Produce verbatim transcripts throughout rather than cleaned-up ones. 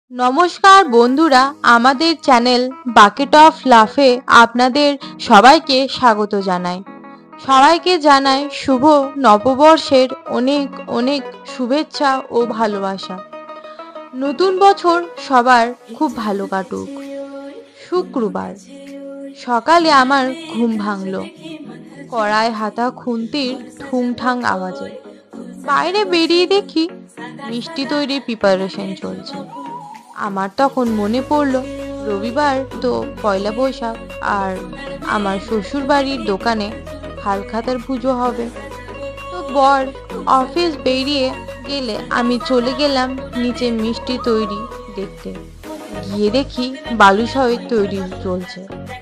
নমস্কার বন্ধুরা, আমাদের চ্যানেল বাকেট অফ লাফে আপনাদের সবাইকে স্বাগত জানাই। সবাইকে জানাই শুভ নববর্ষের অনেক অনেক শুভেচ্ছা ও ভালোবাসা। নতুন বছর সবার খুব ভালো কাটুক। শুক্রবার সকালে আমার ঘুম ভাঙল কড়াই হাতা খুন্তির ঠুংঠাং আওয়াজে। বাইরে বেরিয়ে দেখি মিষ্টি তৈরির প্রিপারেশন চলছে। আমার তখন মনে পড়ল রবিবার তো পয়লা বৈশাখ, আর আমার শ্বশুর বাড়ির দোকানে হালখাতার পুজো হবে। তো বর অফিস বেরিয়ে গেলে আমি চলে গেলাম নিচে মিষ্টি তৈরি দেখতে। গিয়ে দেখি বালুশাহী তৈরি চলছে।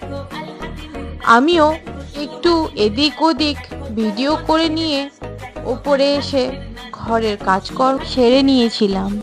আমিও একটু এদিক ওদিক ভিডিও করে নিয়ে ওপরে এসে ঘরের কাজকর্ম সেরে নিয়েছিলাম।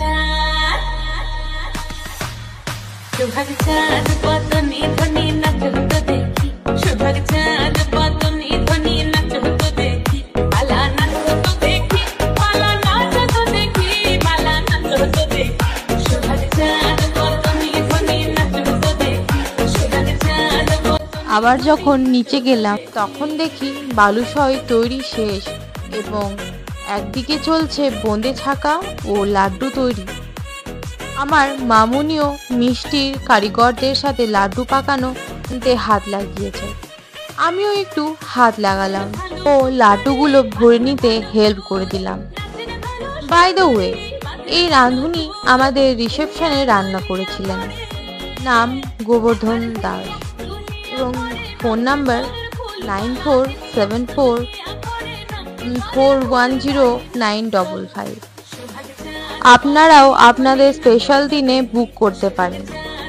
আবার যখন নিচে গেলাম তখন দেখি বালুশাহী তৈরি শেষ এবং একদিকে চলছে বোঁদে ছাকা ও লাড্ডু তৈরি। আমার মামুনিও মিষ্টির কারিগরদের সাথে লাড্ডু পাকানোতে হাত লাগিয়েছে। আমিও একটু হাত লাগালাম ও লাড্ডুগুলো ভরে নিতে হেল্প করে দিলাম। বাই দ্য ওয়ে, এই রাঁধুনি আমাদের রিসেপশনে রান্না করেছিলেন। নাম গোবর্ধন দাস এবং phone number nine four seven four four one zero nine double five. আপনারাও আপনাদের স্পেশাল দিনে বুক করতে পারেন।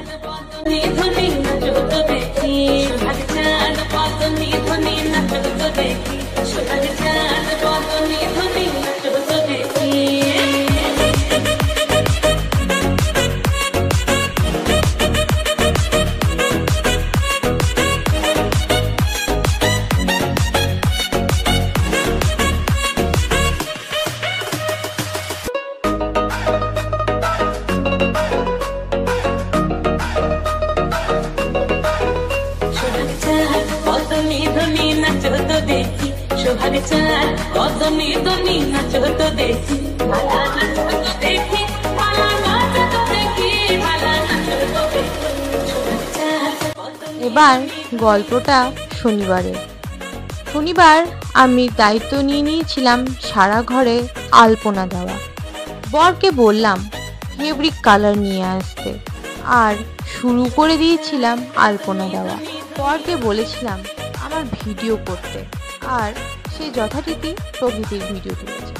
এবার গল্পটা শনিবারে। শনিবার আমি দায়িত্ব নিয়ে নিয়েছিলাম সারা ঘরে আলপনা দেওয়া। বরকে বললাম ফেব্রিক কালার নিয়ে আসতে, আর শুরু করে দিয়েছিলাম আলপনা দেওয়া। বরকে বলেছিলাম আমার ভিডিও করতে, আর সে যথারীতি প্রকৃতির ভিডিও তুলেছে।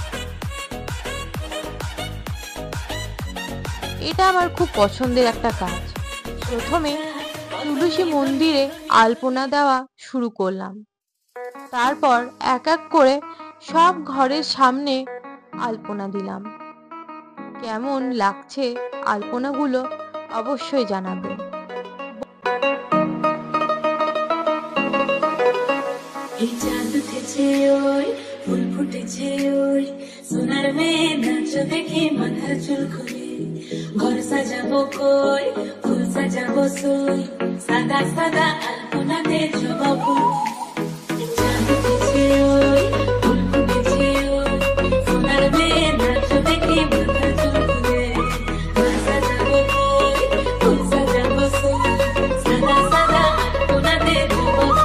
এটা আমার খুব পছন্দের একটা কাজ। প্রথমে তুলসী মন্দিরে আলপনা দেওয়া শুরু করলাম, তারপর এক এক করে সব ঘরের সামনে আলপনা দিলাম। কেমন লাগছে আলপনাগুলো অবশ্যই জানাবেন। এই চাঁদ উঠেছে ওই ফুল ফুটেছে ওই সোনার মেয়ে নাচ দেখে মাথার চুল খুলে ঘর সাজাবো কই ফুল সাজাবো সই সাদা সাদা আলপনাতে জবাবো। চাঁদ উঠেছে ওই ফুল ফুটেছে ওই সোনার মেয়ে নাচ দেখে মাথার চুল খুলে ঘর সাজাবো কই ফুল সাজাবো সই সাদা সাদা আলপনাতে জবাবো।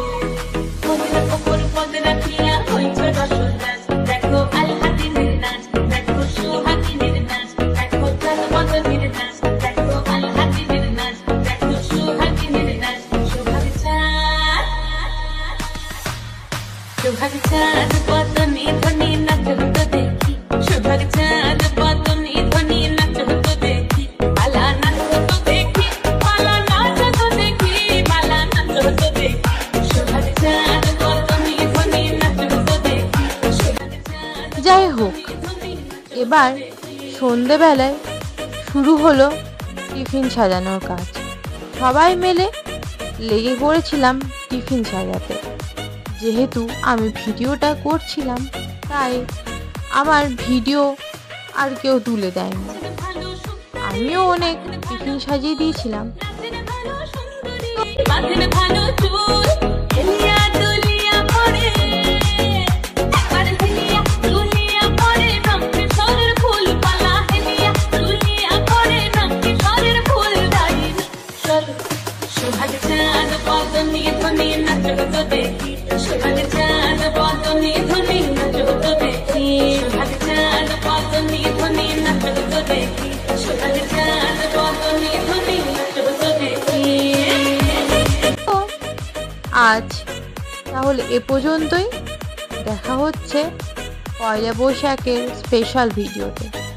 যাই হোক, এবার সন্ধেবেলায় শুরু হলো টিফিন সাজানোর কাজ। সবাই মিলে লেগে পড়েছিলাম টিফিন সাজাতে। যেহেতু আমি ভিডিওটা করছিলাম তাই আমার ভিডিও আর কেউ তুলে দেয়নি। আমিও অনেক টিফিন সাজিয়ে দিয়েছিলাম। আজ তাহলে এ পর্যন্তই, দেখা হচ্ছে পয়লা বৈশাখের স্পেশাল ভিডিওতে।